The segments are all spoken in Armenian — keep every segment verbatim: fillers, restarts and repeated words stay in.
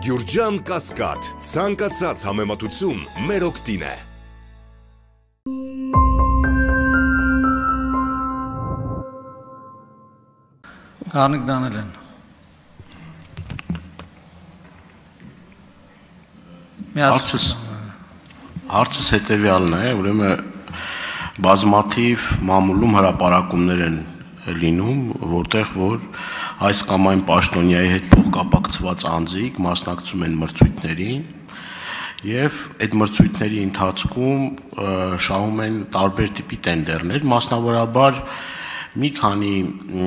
Գյուրջան Կասկադ, ցանկացած համեմատություն մեր օգտին է։ Գարնիկ Դանելյան։ Հարցս հարցս հետևյալն է, ուրեմն բազմաթիվ մամուլում հրապարակումներ են լինում, որտեղ որ այս կամ այն պաշտոնյայի հետ փոխկապակցված անձիկ մասնակցում են մրցույթներին եւ այդ մրցույթների ընթացքում շահում են տարբեր տիպի տենդերներ, մասնավորաբար մի քանի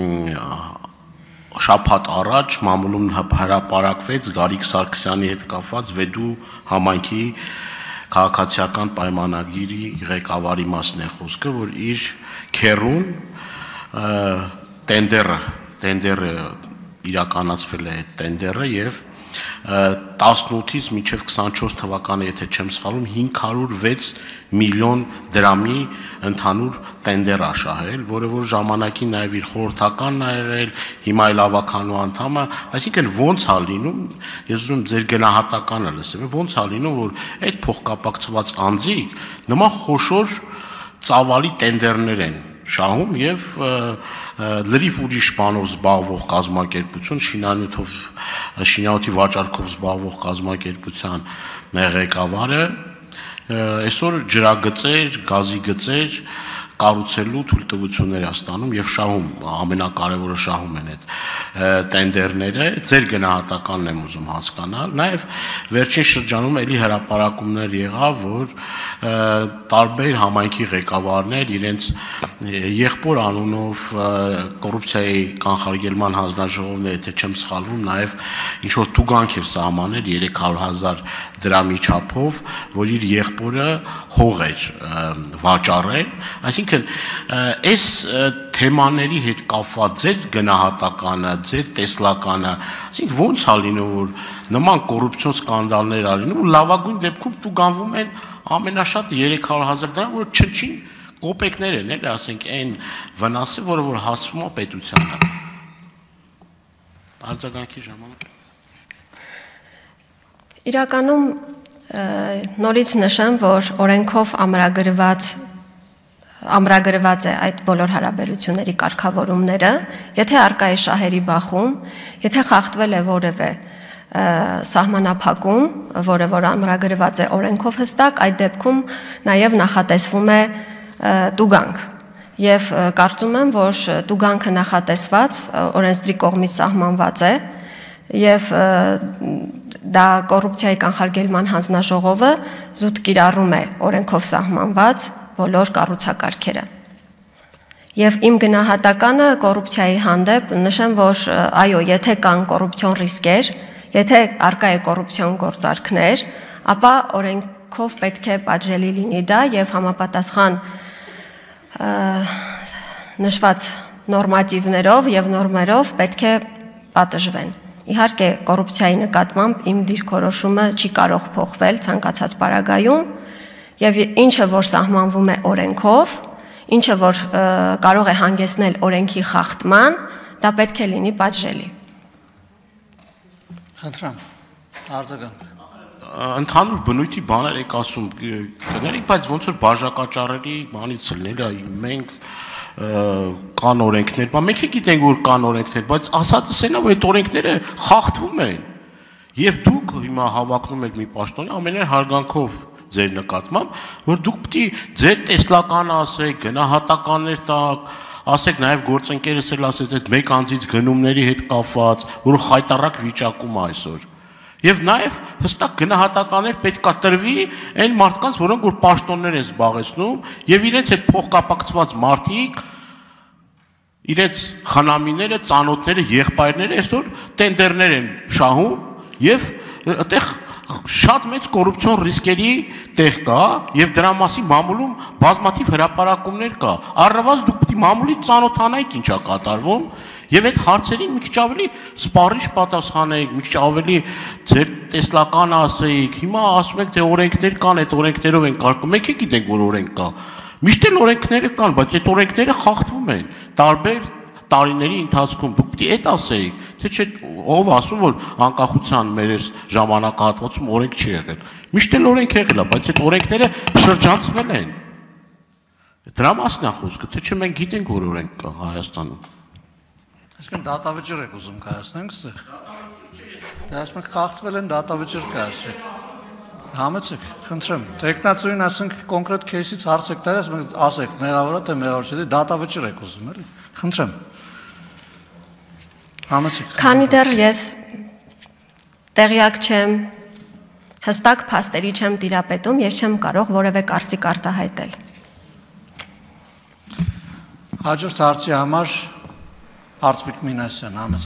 շաբաթ առաջ մամուլում հրապարակվեց Գարիկ Սարգսյանի հետ կապված Վեդու համայնքի քաղաքացիական պայմանագիրի ղեկավարի մասն է խոսքը, որ իր քերուն տենդերը, տենդերը իրականացվել է այդ տենդերը եւ տասնութից մինչև քսանչորս թվականը, եթե չեմ սխալվում, հինգ հարյուր վեց միլիոն դրամի ընդհանուր տենդեր ա շահել, որը որ ժամանակին նաև իր խորհրդականն ա եղել, հիմա էլ ավականու անդամ է, այսինքն ոնց ա լինում, ես ուզում ձեր գնահատականը լսեմ, ոնց ա լինում, որ այդ փոխկապակցված անձիկ նման խոշոր ծավալի տենդերներ են շահում եւ լրիվ ուրիշ բանով զբաղվող կազմակերպություն, շինանյութով, շինանյութի վաճառքով զբաղվող կազմակերպության ղեկավարը այսօր ջրագծեր, գազի գծեր կառուցելու թույլտվություններ է ստանում եւ շահում, ամենակարևորը շահում են այդ տենդերները, ձեր գնահատականն եմ ուզում հասկանալ, նաեւ վերջին շրջանում էլի հրապարակումներ եղավ, որ տարբեր համայնքի ղեկավարներ իրենց եղբոր անունով կոռուպցիայի կանխարգելման հանձնաժողովն է, եթե չեմ սխալվում, նաեւ ինչ որ տուգանք էր սահմանել երեք հարյուր հազար դրամի չափով, որ իր եղբորը հող էր վաճառել, այսինքն այս թեմաների հետ կապված ձեր գնահատականը, ձեր տեսլականը, այսինքն ոնց ա լինում, որ նման կոռուպցիոն սկանդալներ ա լինում, ու լավագույն դեպքում տուգանվում են ամենաշատը երեք հարյուր հազար դրամ, որ չնչին կոպեկներ են, էլ ասենք այն վնասը, որը որ հասվում է պետությանը։ Արձագանքի ժամանակ։ Իրականում նորից նշեմ, որ օրենքով ամրագրված ամրագրված է այդ բոլոր հարաբերությունների կարգավորումները, եթե արկա է շահերի բախում, եթե խախտվել է որևէ սահմանափակում, որը որ ամրագրված է օրենքով հստակ, այդ դեպքում նաև նախատեսվում է տուգանք։ Եվ կարծում եմ, որ տուգանքը նախատեսված օրենսդրի կողմից սահմանված է, եւ դա կոռուպցիայի կանխարգելման հանձնաժողովը զուտ կիրառում է օրենքով սահմանված բոլոր կառուցակարգերը։ Եվ իմ գնահատականը կոռուպցիայի հանդեպ նշեմ, որ այո, եթե կան կոռուպցիոն ռիսկեր, եթե արկա է կոռուպցիոն գործարքներ, ապա օրենքով պետք է պատժելի լինի դա եւ համապատասխան նշված նորմատիվներով եւ նորմերով պետք է պատժվեն։ Իհարկե, կոռուպցիայի նկատմամբ իմ դիրքորոշումը չի կարող փոխվել ցանկացած պարագայում, եւ ինչը որ սահմանվում է օրենքով, ինչը որ կարող է հանգեցնել օրենքի խախտման, դա պետք է լինի պատժելի։ Խնդրեմ, արձագանք։ Ընդհանուր բնույթի բաներ եք ասում, կներեք, բայց ոնց որ բաժակաճառերի բանից ելնել է, մենք կան օրենքներ, բա մենք գիտենք, որ կան օրենքներ, բայց ասածս այն է, որ այդ օրենքները խախտվում են։ Եվ դուք հիմա հավակնում եք մի պաշտոնյա ամենայն հարգանքով ձեր նկատմամբ, որ դուք պետք է ձեր տեսլականը ասեք, գնահատականներ տաք, ասեք նաև գործընկերս էլ ասեց այդ մեկ անձից գնումների հետ կապված, որ խայտառակ վիճակում է այսօր։ Եվ նաև հստակ գնահատականներ պետք է տրվի այն մարդկանց, որոնք որ պաշտոններ են զբաղեցնում, եւ իրենց այդ փոխկապակցված մարդիկ, իրենց խնամիները, ծանոթները, եղբայրները այսօր տենդերներ են շահում եւ այդտեղ շատ մեծ կոռուպցիոն ռիսկերի տեղ կա եւ դրա մասին մամուլում բազմաթիվ հրապարակումներ կա։ Առնվազն դուք պետք է մամուլից ծանոթանայիք ինչ է կատարվում եւ այդ հարցերին մի քիչ ավելի սպառիչ պատասխանեիք, մի քիչ ավելի ձեր տեսլականը ասեիք։ Հիմա ասում եք թե օրենքներ կան, այդ օրենքներով են կարգում։ Մենք գիտենք որ օրենք կա։ Միշտ էլ օրենքները կան, բայց այդ օրենքները խախտվում են տարբեր տարիների ընթացքում։ Դուք պետք է այդ ասեիք, թե չէ ով ասում որ անկախության մեր այս ժամանակահատվածում օրենք չի եղել։ Միշտ էլ օրենք եղել է, բայց այդ օրենքները շրջանցվել են։ Դրա մասն է խոսքը, թե չէ մենք գիտենք որ օրենք կա Հայաստանում։ Այսինքն դատավճիռ եք ուզում կայացնենք ստեղ։ Դա ասում եք խախտվել են դատավճիռ կայացրեք։ Համեցեք, խնդրեմ։ Տեխնացուին ասենք կոնկրետ кейսից հարց եք տալիս, մենք ասեք մեղավորը թե մեղավոր չէ, դատավճիռ եք ուզում, էլի։ Խնդրեմ։ Համեցեք։ Քանի դեռ ես տեղյակ չեմ, հստակ փաստերի չեմ տիրապետում, ես չեմ կարող որևէ կարծիք արտահայտել։ Հաջորդ հարցի համար Արծվիկ Մինասյան, համեցեք։